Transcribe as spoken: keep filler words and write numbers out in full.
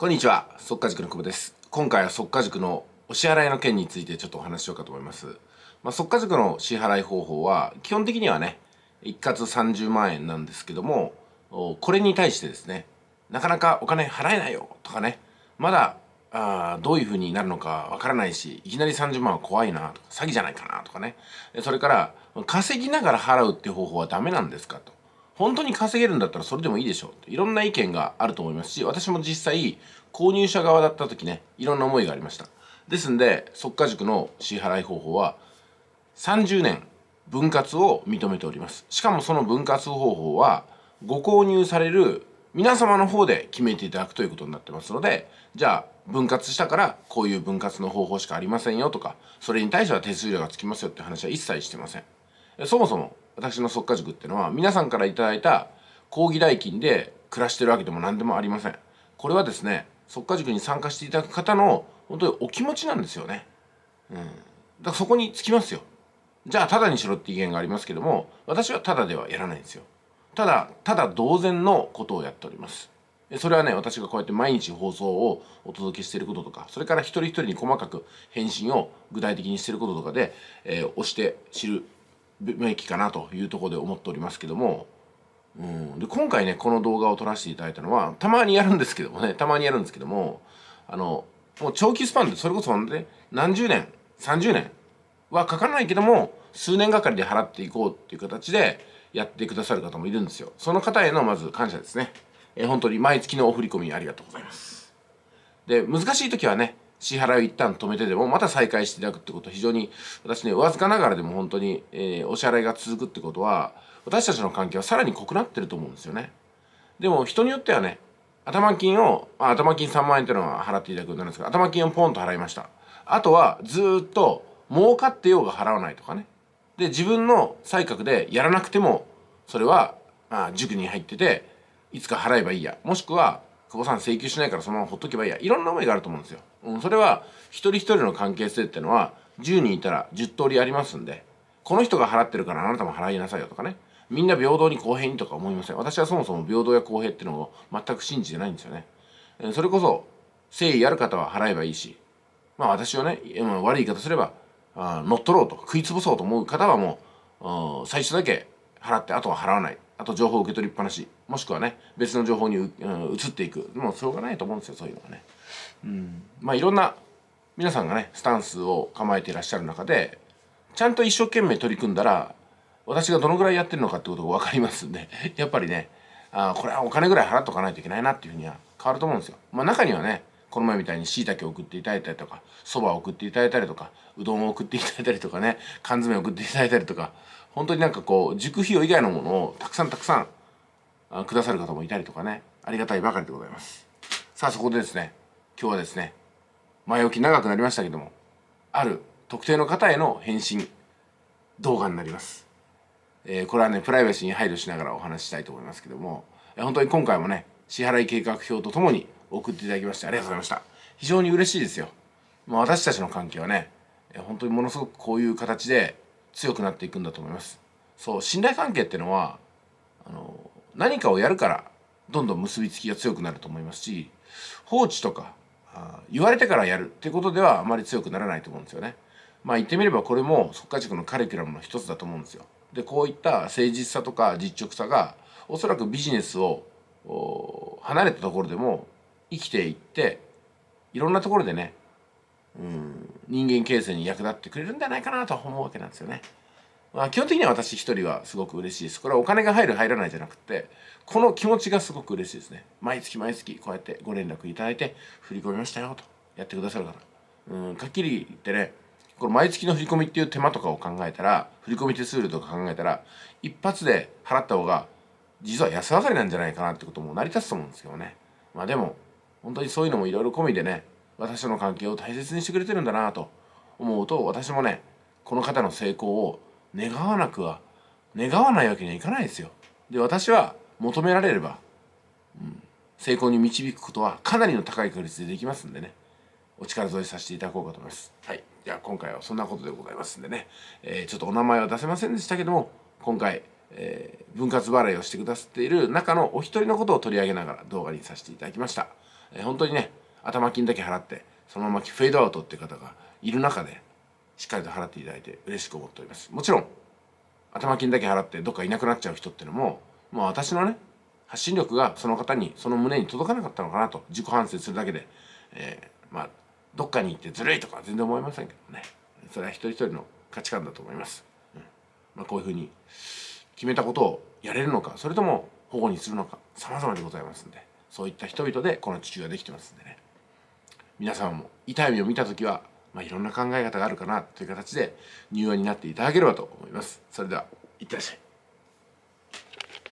こんにちは、速稼塾の久保です。今回は速稼塾のお支払いの件についてちょっとお話ししようかと思います。まあ、速稼塾の支払い方法は基本的にはね、一括さんじゅうまんえんなんですけども、これに対してですね、なかなかお金払えないよとかね、まだあどういう風になるのかわからないし、いきなりさんじゅうまんは怖いなとか、詐欺じゃないかなとかね、それから稼ぎながら払うっていう方法はダメなんですかと。本当に稼げるんだったらそれでもいいでしょう。いろんな意見があると思いますし、私も実際購入者側だった時ね、いろんな思いがありました。ですんで、速稼塾の支払い方法はさんじゅうねん分割を認めております。しかもその分割方法はご購入される皆様の方で決めていただくということになってますので、じゃあ分割したからこういう分割の方法しかありませんよとか、それに対しては手数料がつきますよって話は一切してません。そもそも私の速稼塾っていうのは皆さんからいただいた講義代金で暮らしてるわけでも何でもありません。これはですね、速稼塾に参加していただく方の本当にお気持ちなんですよね。うん。だからそこにつきますよ。じゃあタダにしろって意見がありますけども、私はタダではやらないんですよ。ただ、ただ同然のことをやっております。それはね、私がこうやって毎日放送をお届けしていることとか、それから一人一人に細かく返信を具体的にしていることとかで、えー、押して知るべきかなというところで思っておりますけども、うん、で今回ねこの動画を撮らせていただいたのはたまにやるんですけどもねたまにやるんですけども、あのもう長期スパンでそれこそね何十年さんじゅうねんはかからないけども数年がかりで払っていこうっていう形でやってくださる方もいるんですよ。その方へのまず感謝ですね。え本当に毎月のお振り込みありがとうございます。で難しい時はね支払いを一旦止めてでもまた再開していただくってことは非常に私ねわずかながらでも本当に、えー、お支払いが続くってことは私たちの関係はさらに濃くなってると思うんですよね。でも人によってはね頭金を、まあ、頭金さんまんえんっていうのは払っていただくようになるんですが、頭金をポンと払いました。あとはずっと儲かってようが払わないとかね。で自分の才覚でやらなくてもそれは、まあ、塾に入ってていつか払えばいいや、もしくは久保さん請求しないからそのままほっとけばいいや、いろんな思いがあると思うんですよ。うん、それは一人一人の関係性っていうのはじゅうにんいたらじゅう通りありますんで、この人が払ってるからあなたも払いなさいよとかね、みんな平等に公平にとか思いません。私はそもそも平等や公平っていうのを全く信じてないんですよね。それこそ誠意ある方は払えばいいし、まあ私はね悪い言い方すればあ乗っ取ろうと食いつぶそうと思う方はもう最初だけ払ってあとは払わない、あと情報を受け取りっぱなし、もしくはね別の情報に、うん、移っていく、もうしょうがないと思うんですよ、そういうのはね。うん、まあいろんな皆さんがねスタンスを構えていらっしゃる中でちゃんと一生懸命取り組んだら私がどのぐらいやってるのかってことが分かりますんでやっぱりねあこれはお金ぐらい払っとかないといけないなっていうふうには変わると思うんですよ。まあ中にはねこの前みたいにしいたけを送っていただいたりとかそばを送っていただいたりとかうどんを送っていただいたりとかね缶詰を送っていただいたりとか、本当になんかこう塾費用以外のものをたくさんたくさんくださる方もいたりとかね、ありがたいばかりでございます。さあそこでですね今日はですね前置き長くなりましたけどもある特定の方への返信動画になります。えー、これはねプライバシーに配慮しながらお話ししたいと思いますけども、えー、本当に今回もね支払い計画表とともに送っていただきましてありがとうございました。非常に嬉しいですよ。まあ、私たちの関係はね、えー、本当にものすごくこういう形で強くなっていくんだと思います。そう信頼関係っていうのはあの何かをやるからどんどん結びつきが強くなると思いますし、放置とかあ言われてからやるっていうことではあまり強くならないと思うんですよね。まあ言ってみればこれも速稼塾のカリキュラムの一つだと思うんですよ。でこういった誠実さとか実直さがおそらくビジネスを離れたところでも生きていっていろんなところでね、うん、人間形成に役立ってくれるんじゃないかなと思うわけなんですよね。まあ、基本的には私一人はすごく嬉しいです。これはお金が入る入らないじゃなくてこの気持ちがすごく嬉しいですね。毎月毎月こうやってご連絡いただいて振り込みましたよとやってくださる方、うん、はっきり言ってねこれ毎月の振り込みっていう手間とかを考えたら振り込み手数料とか考えたら一発で払った方が実は安上がりなんじゃないかなってことも成り立つと思うんですけどね。まあでも本当にそういうのもいろいろ込みでね私との関係を大切にしてくれてるんだなと思うと、私もねこの方の成功を願わなくは願わないわけにはいかないですよ。で私は求められれば、うん、成功に導くことはかなりの高い確率でできますんでね、お力添えさせていただこうかと思います。はい、じゃあ今回はそんなことでございますんでね、えー、ちょっとお名前は出せませんでしたけども今回、えー、分割払いをしてくださっている中のお一人のことを取り上げながら動画にさせていただきました。 えー、本当にね頭金だけ払ってそのままフェードアウトっていう方がいる中でしっかりと払っていただいて嬉しく思っております。もちろん頭金だけ払ってどっかいなくなっちゃう人っていうのも、まあ、私のね発信力がその方にその胸に届かなかったのかなと自己反省するだけで、えー、まあどっかに行ってずるいとかは全然思いませんけどね、それは一人一人の価値観だと思います。うんまあ、こういうふうに決めたことをやれるのか、それとも保護にするのか、様々でございますんで、そういった人々でこの地球ができてますんでね、皆様も痛い目を見た時は、まあ、いろんな考え方があるかなという形で柔軟になっていただければと思います。それではいってらっしゃい。